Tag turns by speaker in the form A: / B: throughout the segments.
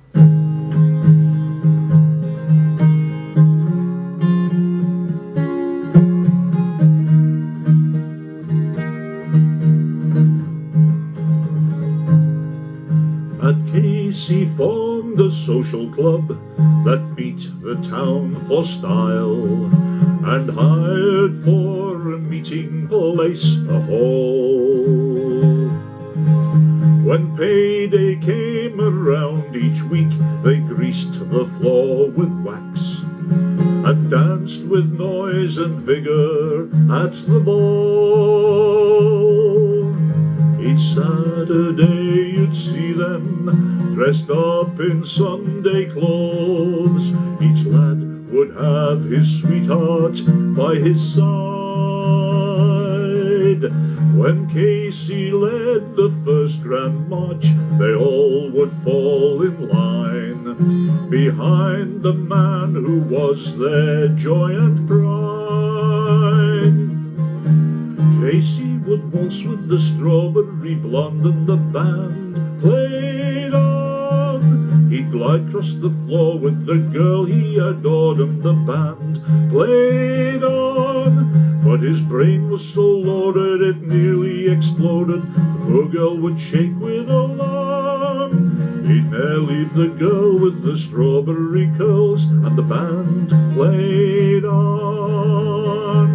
A: Casey formed a social club that beat the town for style, and hired for a meeting place a hall. When payday came around each week, they greased the floor with wax and danced with noise and vigour at the ball. Each Saturday you'd see them dressed up in Sunday clothes. Each lad would have his sweetheart by his side. When Casey led the first grand march, they all would fall in line behind the man who was their joy and pride. Casey would waltz with the strawberry blonde, and the band played on. He'd glide across the floor with the girl he adored, and the band played on. But his brain was so loaded it nearly exploded. The poor girl would shake with alarm. He'd ne'er leave the girl with the strawberry curls, and the band played on.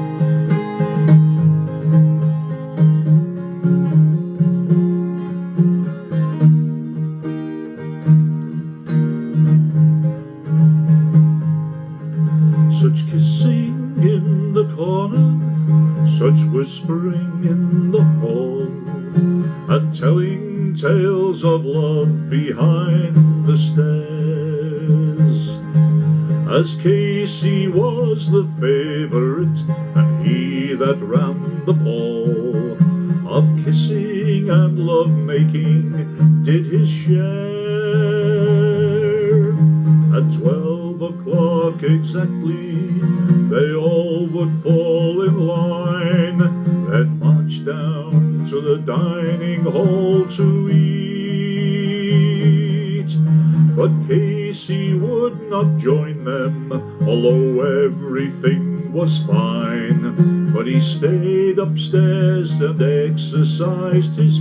A: Such kissing in the corner, such whispering in the hall, and telling tales of love behind the stairs. As Casey was the favourite, and he that ran the ball, of kissing and love-making did his share. At 12 o'clock exactly, they all would fall in line, then march down to the dining hall to eat. But Casey would not join them, although everything was fine. But he stayed upstairs and exercised his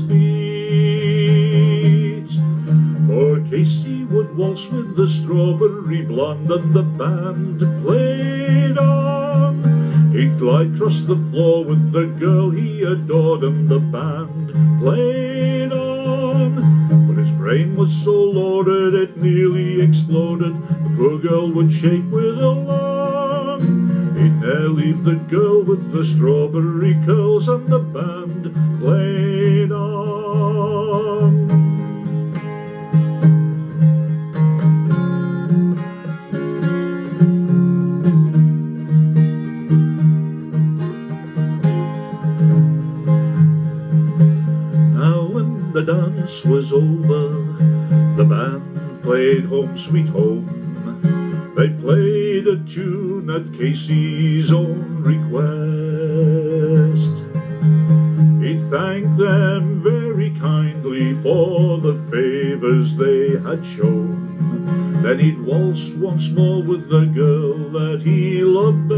A: feet. For Casey would waltz with the strawberry blonde, and the band played on. He'd glide across the floor with the girl he adored, and the band played on. But his brain was so loaded it nearly exploded. The poor girl would shake with alarm. He'd ne'er leave the girl with the strawberry curls, and the band played on. The dance was over, the band played Home Sweet Home. They played a tune at Casey's own request. He'd thanked them very kindly for the favours they had shown. Then he'd waltz once more with the girl that he loved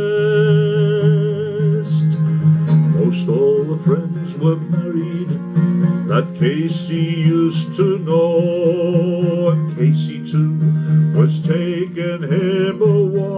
A: best. Most all the friends were married that Casey used to know, and Casey too was taking him a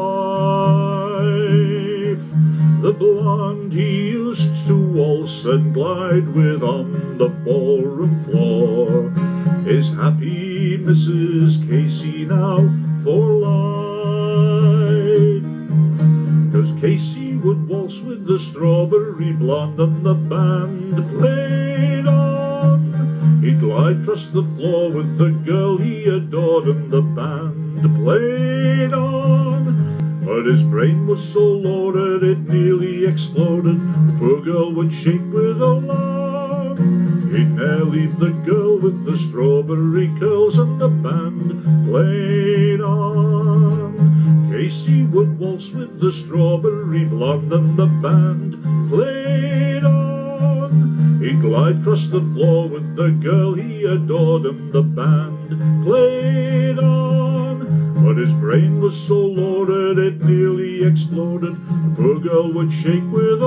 A: wife. The blonde he used to waltz and glide with on the ballroom floor is happy Mrs. Casey now for life. 'Cause Casey would waltz with the strawberry blonde, and the band played on. He'd glide across the floor with the girl he adored, and the band played on. But his brain was so loaded it nearly exploded. The poor girl would shake with alarm. He'd ne'er leave the girl with the strawberry curls, and the band played on. Casey would waltz with the strawberry blonde, and the band played on. He He'd glide across the floor with the girl he adored, and the band played on. But his brain was so loaded it nearly exploded. The poor girl would shake with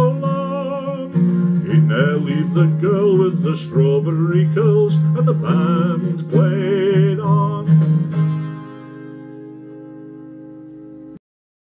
A: alarm. He'd ne'er leave the girl with the strawberry curls, and the band played